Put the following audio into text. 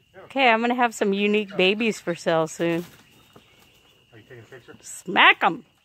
Okay, I'm going to have some unique babies for sale soon. Are you taking a picture? Smack them.